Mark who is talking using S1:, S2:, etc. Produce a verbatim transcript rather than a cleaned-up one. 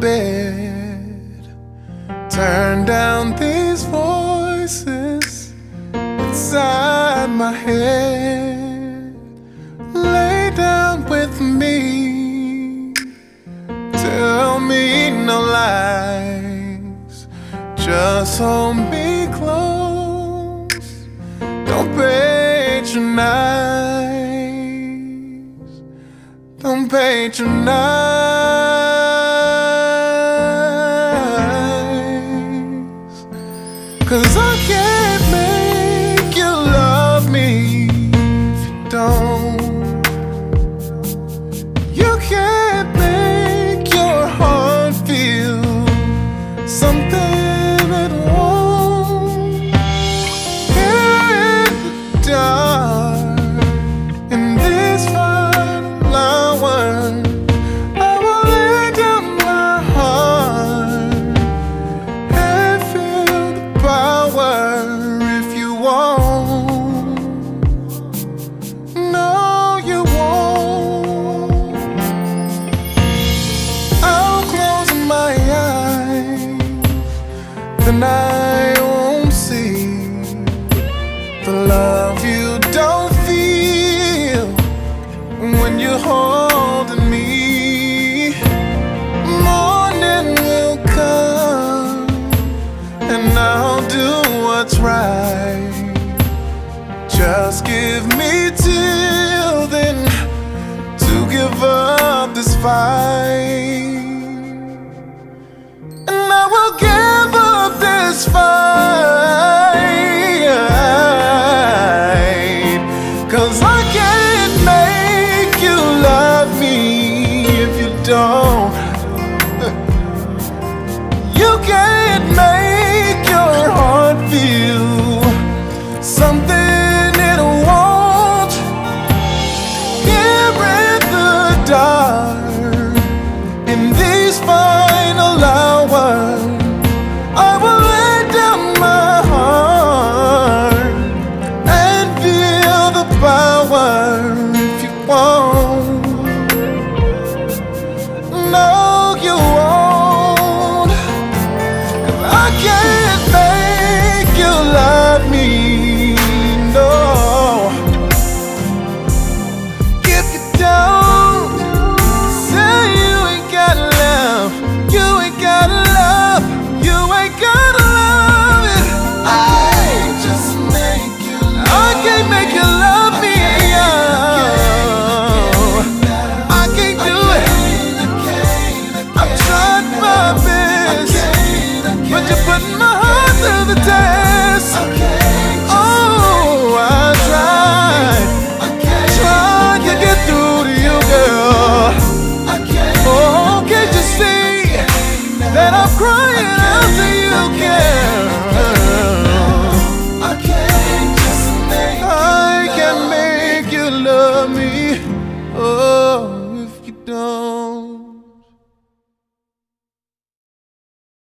S1: bed, turn down these voices inside my head. Lay down with me, tell me no lies, just hold me close, don't patronize, don't patronize. 'Cause I can't make you love me if you don't. You can't make your heart feel something it won't. Here in the dark, in this final hour, I will lay down my heart and feel the power if you won't. No, you won't. I'll close my eyes, then I won't see the love you don't feel when you're holding me. Morning will come and I'll do what's right. Just give me till then to give up this fight, and I will give up this fight. 'Cause I can't make you love me if you don't. You can't make your heart feel something it won't. Here in the dark, in these final hours, I will lay down my heart and feel the power if you won't. No, you won't. 'Cause I can't make you love me, no. If you don't, say you ain't got love, you ain't got love, you ain't got love it. I can't just make you love I can't make you love me, oh. I can't do it. I've tried my best, but you put my heart through the test.